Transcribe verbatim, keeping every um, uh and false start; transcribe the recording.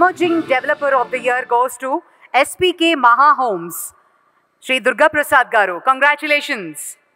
Emerging Developer of the Year goes to S P K Maha Homes. Shri Durga Prasad Garu. Congratulations.